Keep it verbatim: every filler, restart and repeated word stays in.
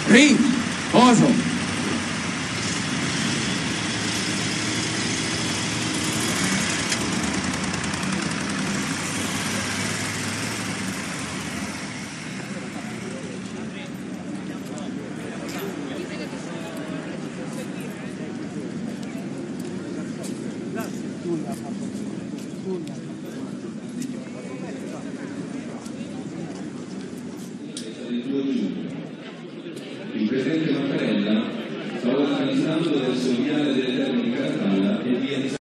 Riposo. Il presidente Mattarella sta organizzando verso il viale delle Terme di Catania